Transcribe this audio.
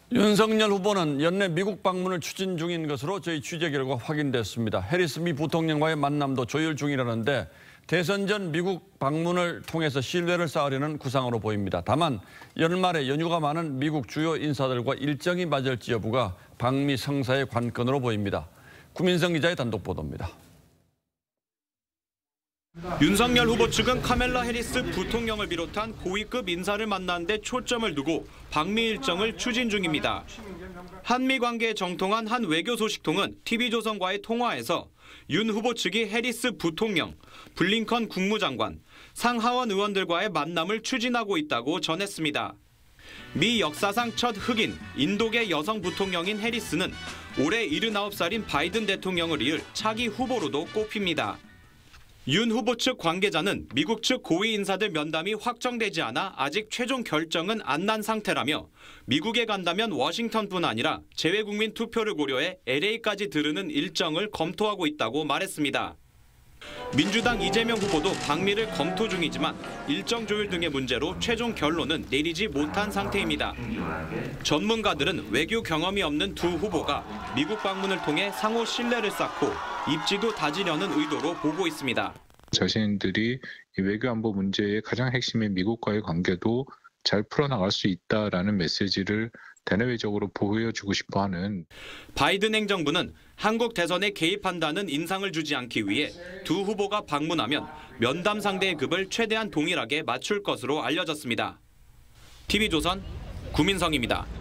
윤석열 후보는 연내 미국 방문을 추진 중인 것으로 저희 취재 결과 확인됐습니다. 해리스 미 부통령과의 만남도 조율 중이라는데 대선 전 미국 방문을 통해서 신뢰를 쌓으려는 구상으로 보입니다. 다만 연말에 연휴가 많은 미국 주요 인사들과 일정이 맞을지 여부가 방미 성사의 관건으로 보입니다. 구민성 기자의 단독 보도입니다. 윤석열 후보 측은 카멜라 해리스 부통령을 비롯한 고위급 인사를 만나는 데 초점을 두고 방미 일정을 추진 중입니다. 한미 관계에 정통한 한 외교 소식통은 TV조선과의 통화에서 윤 후보 측이 해리스 부통령, 블링컨 국무장관, 상하원 의원들과의 만남을 추진하고 있다고 전했습니다. 미 역사상 첫 흑인, 인도계 여성 부통령인 해리스는 올해 79살인 바이든 대통령을 이을 차기 후보로도 꼽힙니다. 윤 후보 측 관계자는 미국 측 고위 인사들 면담이 확정되지 않아 아직 최종 결정은 안 난 상태라며 미국에 간다면 워싱턴뿐 아니라 재외국민 투표를 고려해 LA까지 들르는 일정을 검토하고 있다고 말했습니다. 민주당 이재명 후보도 방미를 검토 중이지만 일정 조율 등의 문제로 최종 결론은 내리지 못한 상태입니다. 전문가들은 외교 경험이 없는 두 후보가 미국 방문을 통해 상호 신뢰를 쌓고 입지도 다지려는 의도로 보고 있습니다. 자신들이 외교 안보 문제의 가장 핵심인 미국과의 관계도 잘 풀어나갈 수 있다라는 메시지를 대내외적으로 보여주고 싶어하는. 바이든 행정부는 한국 대선에 개입한다는 인상을 주지 않기 위해 두 후보가 방문하면 면담 상대의 급을 최대한 동일하게 맞출 것으로 알려졌습니다. TV조선 구민성입니다.